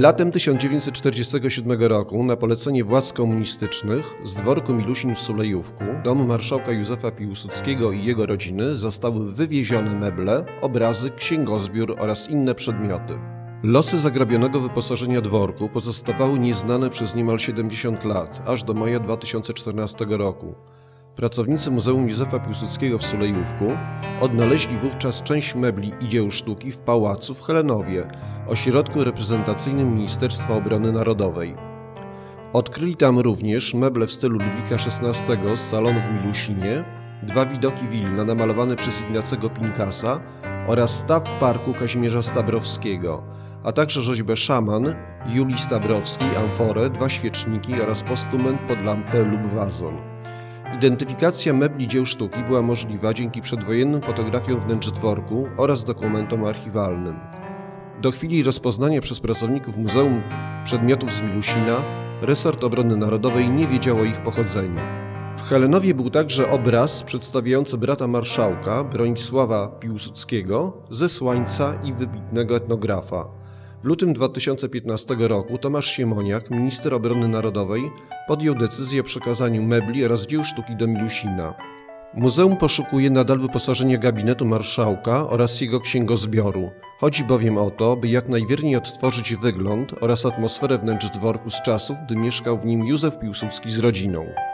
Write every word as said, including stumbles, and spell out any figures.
Latem tysiąc dziewięćset czterdziestego siódmego roku na polecenie władz komunistycznych z dworku Milusin w Sulejówku, domu marszałka Józefa Piłsudskiego i jego rodziny zostały wywiezione meble, obrazy, księgozbiór oraz inne przedmioty. Losy zagrabionego wyposażenia dworku pozostawały nieznane przez niemal siedemdziesiąt lat, aż do maja dwa tysiące czternastego roku. Pracownicy Muzeum Józefa Piłsudskiego w Sulejówku odnaleźli wówczas część mebli i dzieł sztuki w pałacu w Helenowie, ośrodku reprezentacyjnym Ministerstwa Obrony Narodowej. Odkryli tam również meble w stylu Ludwika szesnastego z salonu w Milusinie, dwa widoki Wilna namalowane przez Ignacego Pinkasa oraz staw w parku Kazimierza Stabrowskiego, a także rzeźbę Szaman Julii Stabrowskiej, amforę, dwa świeczniki oraz postument pod lampę lub wazon. Identyfikacja mebli dzieł sztuki była możliwa dzięki przedwojennym fotografiom wnętrz dworku oraz dokumentom archiwalnym. Do chwili rozpoznania przez pracowników Muzeum przedmiotów z Milusina resort obrony narodowej nie wiedział o ich pochodzeniu. W Helenowie był także obraz przedstawiający brata marszałka Bronisława Piłsudskiego, zesłańca i wybitnego etnografa. W lutym dwa tysiące piętnastego roku Tomasz Siemoniak, minister obrony narodowej, podjął decyzję o przekazaniu mebli oraz dzieł sztuki do Milusina. Muzeum poszukuje nadal wyposażenia gabinetu marszałka oraz jego księgozbioru. Chodzi bowiem o to, by jak najwierniej odtworzyć wygląd oraz atmosferę wnętrz dworku z czasów, gdy mieszkał w nim Józef Piłsudski z rodziną.